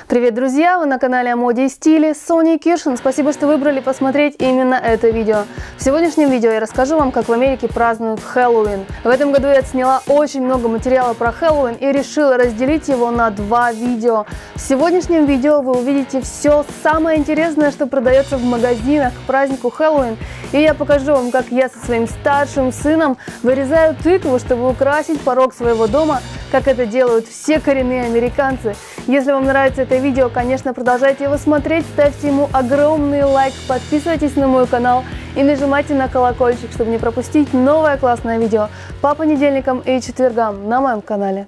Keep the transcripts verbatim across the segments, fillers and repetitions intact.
Привет, друзья! Вы на канале о моде и стиле Соня Киршин. Спасибо, что выбрали посмотреть именно это видео. В сегодняшнем видео я расскажу вам, как в Америке празднуют Хэллоуин. В этом году я отсняла очень много материала про Хэллоуин и решила разделить его на два видео. В сегодняшнем видео вы увидите все самое интересное, что продается в магазинах к празднику Хэллоуин. И я покажу вам, как я со своим старшим сыном вырезаю тыкву, чтобы украсить порог своего дома, как это делают все коренные американцы. Если вам нравится это видео, конечно, продолжайте его смотреть, ставьте ему огромный лайк, подписывайтесь на мой канал и нажимайте на колокольчик, чтобы не пропустить новое классное видео по понедельникам и четвергам на моем канале.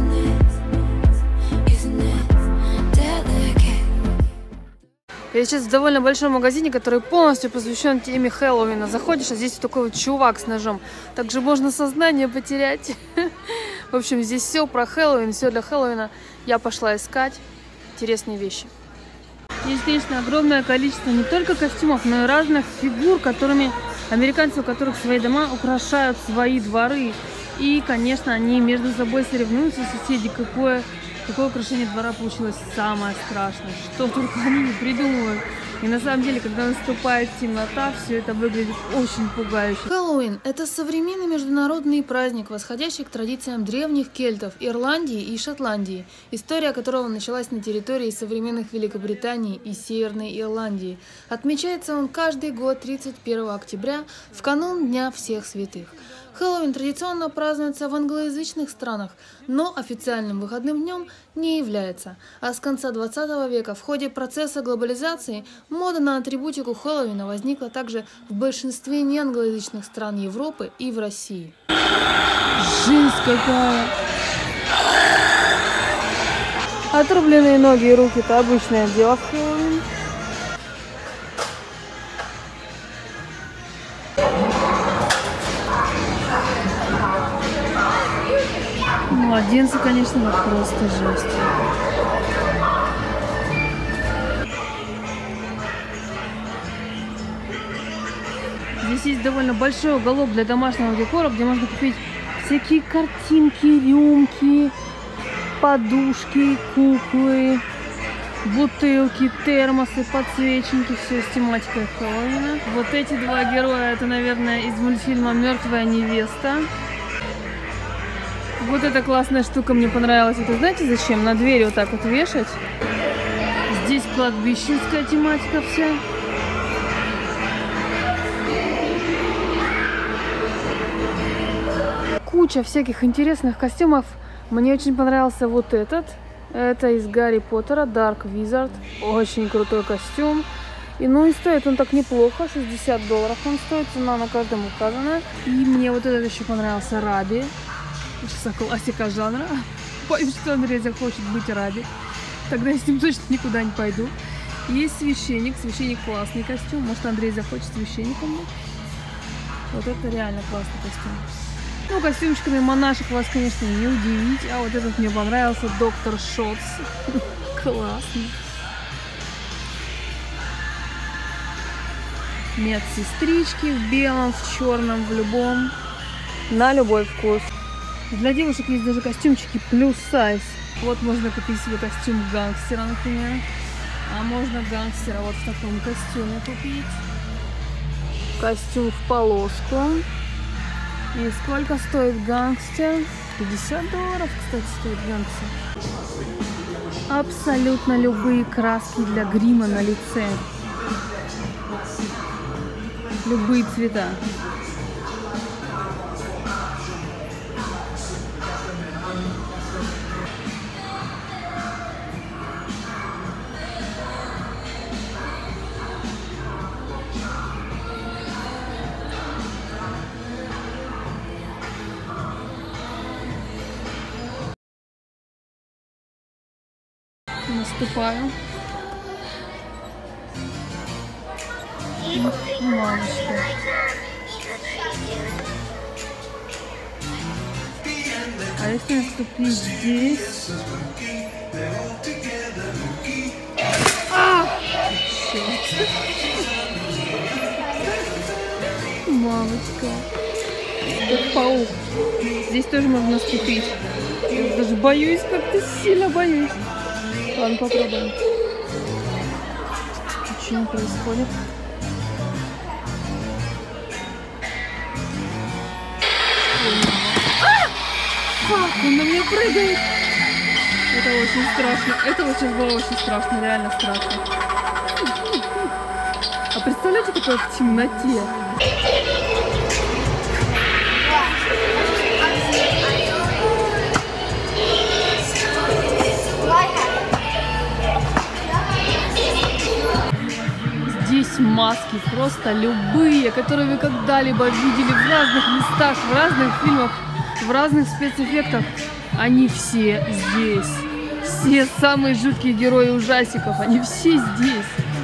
Я сейчас в довольно большом магазине, который полностью посвящен теме Хэллоуина. Заходишь, а здесь вот такой вот чувак с ножом. Также можно сознание потерять. В общем, здесь все про Хэллоуин, все для Хэллоуина. Я пошла искать интересные вещи. Есть, конечно, огромное количество не только костюмов, но и разных фигур, которыми американцы, у которых свои дома, украшают свои дворы. И, конечно, они между собой соревнуются, соседи, какое... Какое украшение двора получилось самое страшное, что только они не придумывают. И на самом деле, когда наступает темнота, все это выглядит очень пугающе. Хэллоуин – это современный международный праздник, восходящий к традициям древних кельтов, Ирландии и Шотландии, история которого началась на территории современных Великобритании и Северной Ирландии. Отмечается он каждый год тридцать первого октября, в канун Дня всех святых. Хэллоуин традиционно празднуется в англоязычных странах, но официальным выходным днем не является. А с конца двадцатого века в ходе процесса глобализации мода на атрибутику Хэллоуина возникла также в большинстве неанглоязычных стран Европы и в России. Жесть какая! Отрубленные ноги и руки – это обычное дело в Хэллоуин. Младенцы, конечно, это просто жесть. Здесь есть довольно большой уголок для домашнего декора, где можно купить всякие картинки, рюмки, подушки, куклы, бутылки, термосы, подсвечники, все с тематикой Хэллоуина. Вот эти два героя, это, наверное, из мультфильма «Мертвая невеста». Вот эта классная штука мне понравилась. Это знаете зачем? На двери вот так вот вешать. Здесь кладбищенская тематика вся. Куча всяких интересных костюмов. Мне очень понравился вот этот. Это из Гарри Поттера, Dark Wizard. Очень крутой костюм. И ну и стоит он так неплохо. шестьдесят долларов он стоит. Цена на каждом указана. И мне вот этот еще понравился, Раби. Сейчас классика жанра. Боюсь, что Андрей захочет быть Раби. Тогда я с ним точно никуда не пойду. Есть священник. Священник классный костюм. Может, Андрей захочет священником быть. Вот это реально классный костюм. Ну, костюмчиками монашек вас, конечно, не удивить. А вот этот мне понравился. Доктор Шотс. Классный. Медсестрички в белом, в черном, в любом. На любой вкус. Для девушек есть даже костюмчики плюс сайз. Вот можно купить себе костюм гангстера, например. А можно гангстера вот в таком костюме купить. Костюм в полоску. И сколько стоит гангстер? пятьдесят долларов, кстати, стоит гангстер. Абсолютно любые краски для грима на лице. Любые цвета. Наступаю. Мамочка. А если наступить здесь? А! Черт. Мамочка. Как паук. Здесь тоже можно наступить. Я даже боюсь, как-то сильно боюсь. Ладно, попробуем. Что происходит? А! Он на меня прыгает! Это очень страшно. Это вот сейчас было очень страшно, реально страшно. А представляете, такое в темноте? Здесь маски, просто любые, которые вы когда-либо видели в разных местах, в разных фильмах, в разных спецэффектах. Они все здесь. Все самые жуткие герои ужастиков, они все здесь.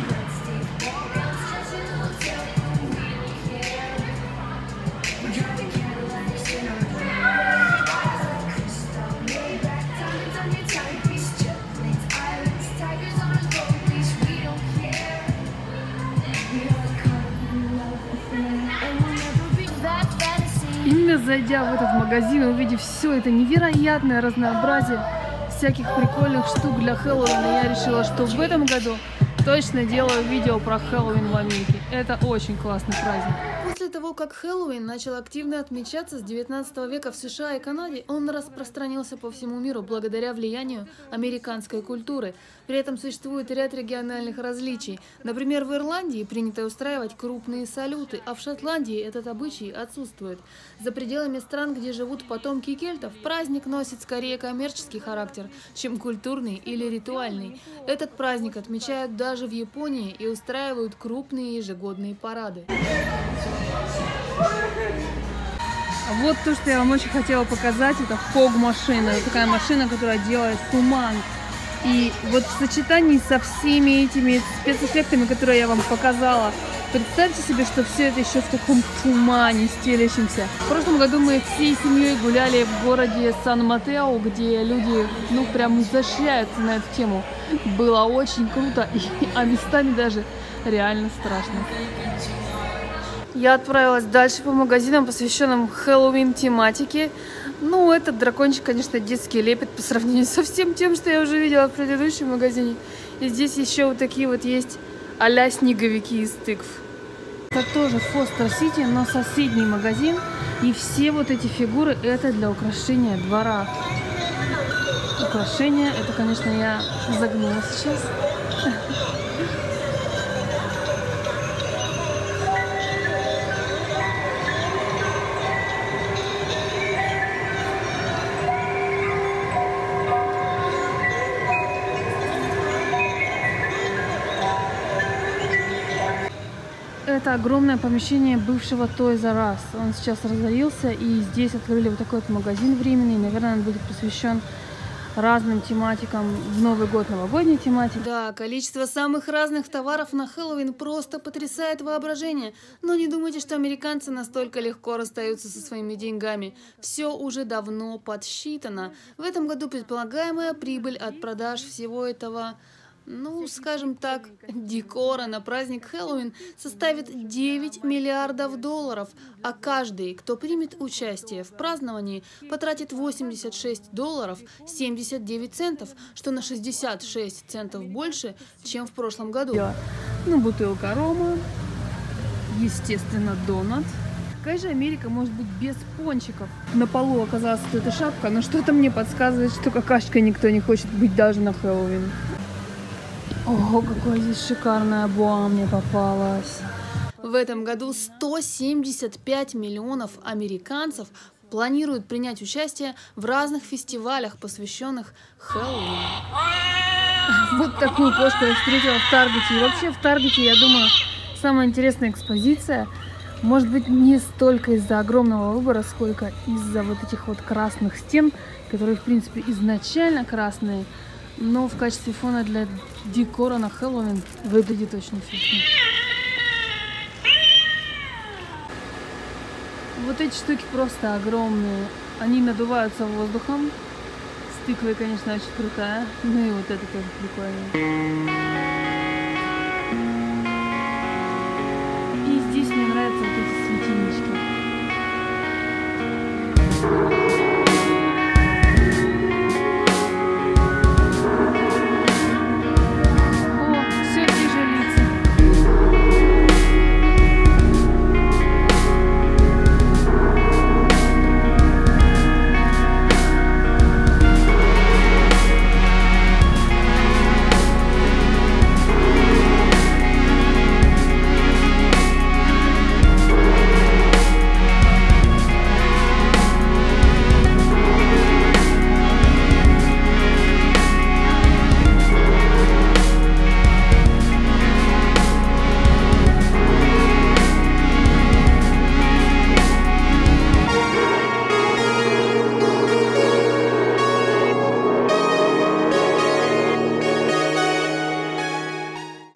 Именно зайдя в этот магазин, увидев все это невероятное разнообразие всяких прикольных штук для Хэллоуина, я решила, что в этом году точно делаю видео про Хэллоуин в Америке. Это очень классный праздник. После того, как Хэллоуин начал активно отмечаться с девятнадцатого века в США и Канаде, он распространился по всему миру благодаря влиянию американской культуры. При этом существует ряд региональных различий. Например, в Ирландии принято устраивать крупные салюты, а в Шотландии этот обычай отсутствует. За пределами стран, где живут потомки кельтов, праздник носит скорее коммерческий характер, чем культурный или ритуальный. Этот праздник отмечают даже в Японии и устраивают крупные ежегодные парады. Вот то, что я вам очень хотела показать, это фог-машина. Это такая машина, которая делает туман. И вот в сочетании со всеми этими спецэффектами, которые я вам показала, представьте себе, что все это еще в таком тумане стелящемся. В прошлом году мы всей семьей гуляли в городе Сан-Матео, где люди, ну, прям изощряются на эту тему. Было очень круто, и, а местами даже реально страшно. Я отправилась дальше по магазинам, посвященным Хэллоуин тематике. Ну, этот дракончик, конечно, детский лепет по сравнению со всем тем, что я уже видела в предыдущем магазине. И здесь еще вот такие вот есть а-ля снеговики из тыкв. Это тоже Фостер Сити, но соседний магазин. И все вот эти фигуры — это для украшения двора. Украшения, это, конечно, я загнула сейчас. Это огромное помещение бывшего Toys R Us. Он сейчас разорился, и здесь открыли вот такой вот магазин временный. Наверное, он будет посвящен разным тематикам в Новый год, новогодней тематике. Да, количество самых разных товаров на Хэллоуин просто потрясает воображение. Но не думайте, что американцы настолько легко расстаются со своими деньгами. Все уже давно подсчитано. В этом году предполагаемая прибыль от продаж всего этого, ну, скажем так, декора на праздник Хэллоуин составит девять миллиардов долларов, а каждый, кто примет участие в праздновании, потратит восемьдесят шесть долларов семьдесят девять центов, что на шестьдесят шесть центов больше, чем в прошлом году. Ну, бутылка рома, естественно, донат. Какая же Америка может быть без пончиков? На полу оказалась эта шапка, но что-то мне подсказывает, что какашкой никто не хочет быть даже на Хэллоуин. Ого, какое здесь шикарное боа мне попалось. В этом году сто семьдесят пять миллионов американцев планируют принять участие в разных фестивалях, посвященных Хэллоуину. Вот такую кошку я встретила в Таргете. И вообще в Таргете, я думаю, самая интересная экспозиция, может быть, не столько из-за огромного выбора, сколько из-за вот этих вот красных стен, которые, в принципе, изначально красные, но в качестве фона для декора на Хэллоуин выглядит очень эффектно. Вот эти штуки просто огромные. Они надуваются воздухом. С тыквой, конечно, очень крутая. Ну и вот это тоже прикольно. И здесь мне нравятся вот эти светильнички.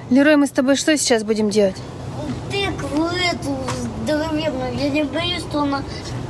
Лерой, мы с тобой что сейчас будем делать? Тыкву эту здоровенную. Я не боюсь, что она,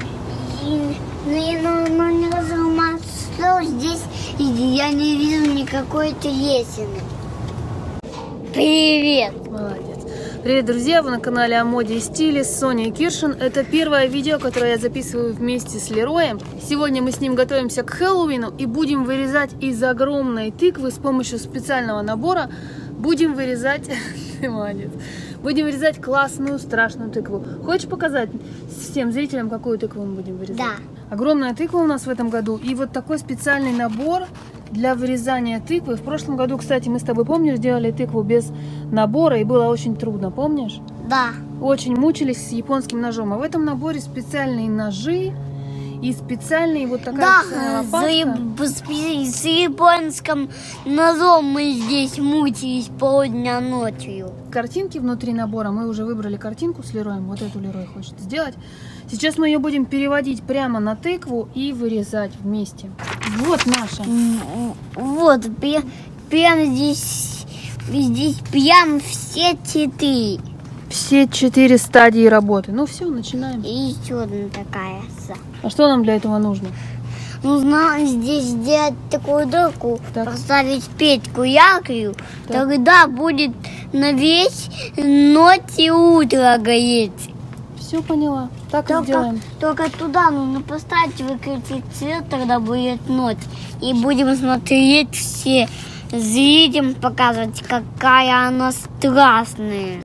она не разломается. Здесь я не вижу никакой трещины. Привет! Молодец. Привет, друзья! Вы на канале о моде и стиле с Соней Киршин. Это первое видео, которое я записываю вместе с Лероем. Сегодня мы с ним готовимся к Хэллоуину и будем вырезать из огромной тыквы с помощью специального набора. Будем вырезать... Ты молодец. Будем вырезать классную, страшную тыкву. Хочешь показать всем зрителям, какую тыкву мы будем вырезать? Да. Огромная тыква у нас в этом году. И вот такой специальный набор для вырезания тыквы. В прошлом году, кстати, мы с тобой, помнишь, делали тыкву без набора, и было очень трудно, помнишь? Да. Очень мучились с японским ножом. А в этом наборе специальные ножи и специальные вот такая да, лопатка. С, с японским ножом мы здесь мучились полдня ночью. Картинки внутри набора. Мы уже выбрали картинку с Лероем. Вот эту Лерой хочет сделать. Сейчас мы ее будем переводить прямо на тыкву и вырезать вместе. Вот наша. Вот, прямо здесь, здесь прям все четыре. Все четыре стадии работы. Ну все, начинаем. И еще одна такая. А что нам для этого нужно? Нужно здесь сделать такую дырку, так. поставить печку яркую, так. Тогда будет на весь ночь и утро гореть. Все поняла. Так только, и сделаем. Только туда нужно поставить, выключить свет, тогда будет ночь. И будем смотреть все, зрителям показывать, какая она страшная.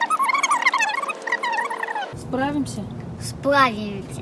Справимся? Справимся.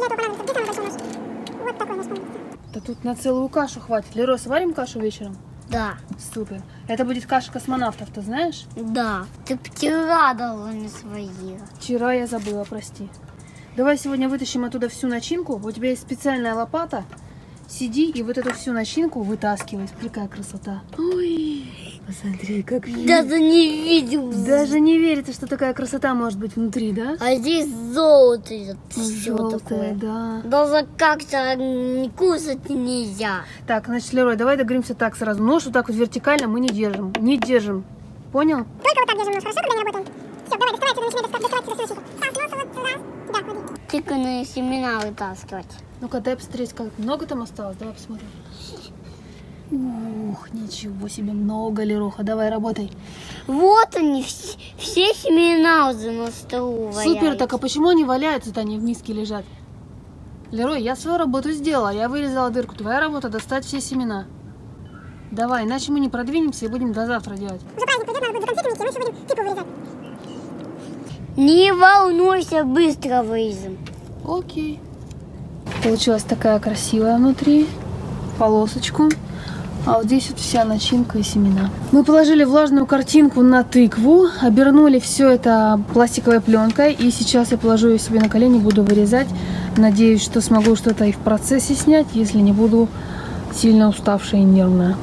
Да тут на целую кашу хватит. Лерой, сварим кашу вечером? Да. Супер. Это будет каша космонавтов, ты знаешь? Да. Ты вчера давно не своила. Вчера я забыла, прости. Давай сегодня вытащим оттуда всю начинку. У тебя есть специальная лопата. Сиди и вот эту всю начинку вытаскивай. Какая красота. Ой, посмотри, как даже не видел. Даже не верится, что такая красота может быть внутри, да? А здесь золотое. Желтое, да. Даже как-то кусать нельзя. Так, значит, Лерой, давай договоримся так сразу. Нож вот так вот вертикально мы не держим. Не держим. Понял? Только вот так держим нож, хорошо, когда не работаем? Все, давай, доставай, отсюда начинай доставать, доставать, доставать. Так, нос вот сюда. Да, ходи. Тыканые семена вытаскивать. Ну-ка, дай посмотреть, как много там осталось. Давай посмотрим. Ух, ничего себе, много, Леруха. Давай, работай. Вот они, все, все семена уже на столу валяются. Супер, так а почему они валяются-то, они в миске лежат? Лерой, я свою работу сделала, я вырезала дырку. Твоя работа достать все семена. Давай, иначе мы не продвинемся и будем до завтра делать. Уже праздник придет, надо будет за конфетами идти, мы еще будем тыкву вырезать. Не волнуйся, быстро вырежем. Окей. Получилась такая красивая внутри, полосочку. А вот здесь вот вся начинка и семена. Мы положили влажную картинку на тыкву, обернули все это пластиковой пленкой. И сейчас я положу ее себе на колени, буду вырезать. Надеюсь, что смогу что-то и в процессе снять, если не буду сильно уставшая и нервная.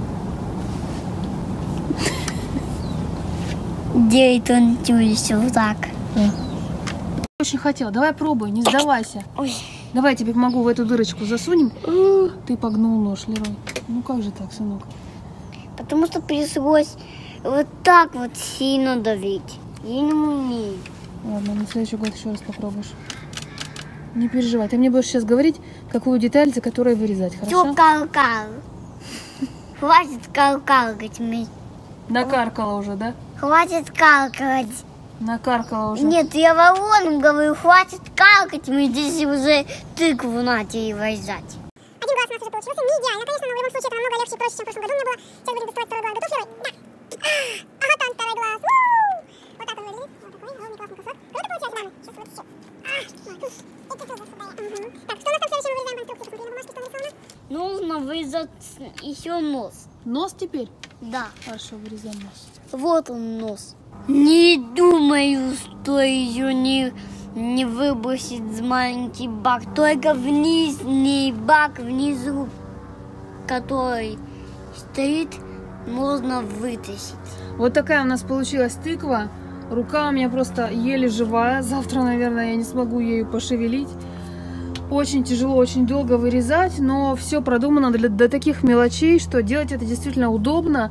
Делай тончусь вот так. Очень хотела. Давай пробуй, не сдавайся. Ой. Давай я тебе помогу в эту дырочку засунем. Ты погнул нож, Лерой. Ну как же так, сынок? Потому что пришлось вот так вот сильно давить. Я не умею. Ладно, на следующий год еще раз попробуешь. Не переживай. Ты мне будешь сейчас говорить, какую деталь, за которой вырезать, хорошо? Все, кал-кал. Хватит кал-калкать мне. Накаркала уже, да? Хватит калкать. Накаркала уже. Нет, я вороном говорю, хватит калкать, мы здесь уже тыкву начали вырезать. Один глаз у нас уже получился, не идеально, конечно, но в любом случае это намного легче и проще, чем в прошлом году у меня было. Сейчас будем доставать второй глаз. Готов, Лерой? Да. А вот он, второй глаз. Вот так он выглядит. Вот такой ровный классный кусок. Круто получается, мама. Сейчас вот еще. Это тоже сюда. Так, что у нас там следующее мы вырезаем по инструкции? Посмотри на бумажке, что нарисовано. Нужно вырезать еще нос. Нос теперь? Да. Хорошо, вырезаем нос. Вот он нос. Не думаю, что ее не, не выбросит с маленький бак. Только вниз, не бак внизу, который стоит, можно вытащить. Вот такая у нас получилась тыква. Рука у меня просто еле живая. Завтра, наверное, я не смогу ею пошевелить. Очень тяжело, очень долго вырезать, но все продумано для, до таких мелочей, что делать это действительно удобно.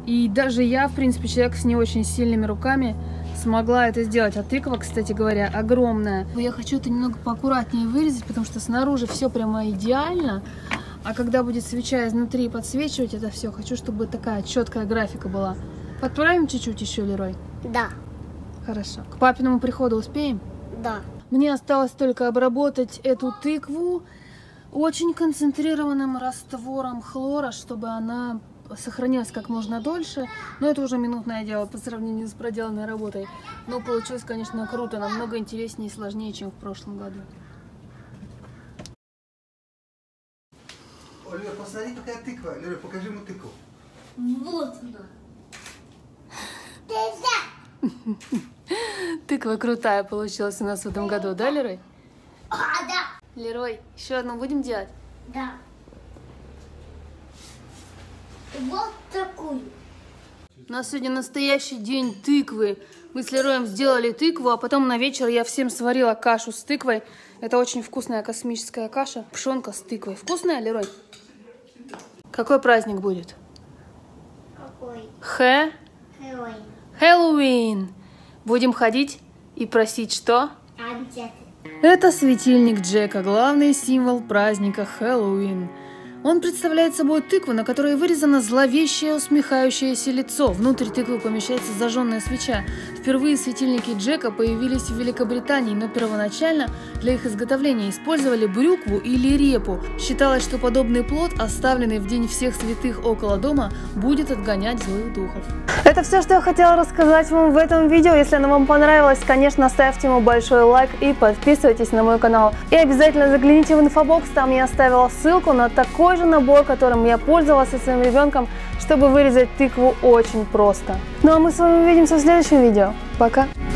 И даже я, в принципе, человек с не очень сильными руками, смогла это сделать. А тыква, кстати говоря, огромная. Я хочу это немного поаккуратнее вырезать, потому что снаружи все прямо идеально. А когда будет свеча изнутри подсвечивать это все, хочу, чтобы такая четкая графика была. Подправим чуть-чуть еще, Лерой? Да. Хорошо. К папиному приходу успеем? Да. Мне осталось только обработать эту тыкву очень концентрированным раствором хлора, чтобы она сохранилась как можно дольше. Но это уже минутное дело по сравнению с проделанной работой. Но получилось, конечно, круто, намного интереснее и сложнее, чем в прошлом году. О, Лера, посмотри, какая тыква. Лера, покажи ему тыкву. Вот она. Тыква крутая получилась у нас в этом году, да, Лерой? А, да. Лерой, еще одну будем делать? Да. Вот такую. У нас сегодня настоящий день тыквы. Мы с Лероем сделали тыкву, а потом на вечер я всем сварила кашу с тыквой. Это очень вкусная космическая каша. Пшенка с тыквой. Вкусная, Лерой? Какой праздник будет? Какой? Хэ? Хэллоуин. Хэллоуин. Будем ходить и просить что? Конфеты. Это светильник Джека, главный символ праздника Хэллоуин. Он представляет собой тыкву, на которой вырезано зловещее усмехающееся лицо. Внутрь тыквы помещается зажженная свеча. Впервые светильники Джека появились в Великобритании, но первоначально для их изготовления использовали брюкву или репу. Считалось, что подобный плод, оставленный в День всех святых около дома, будет отгонять злых духов. Это все, что я хотела рассказать вам в этом видео. Если оно вам понравилось, конечно, ставьте ему большой лайк и подписывайтесь на мой канал. И обязательно загляните в инфобокс, там я оставила ссылку на такой же набор, которым я пользовалась со своим ребенком, чтобы вырезать тыкву очень просто. Ну а мы с вами увидимся в следующем видео. Пока!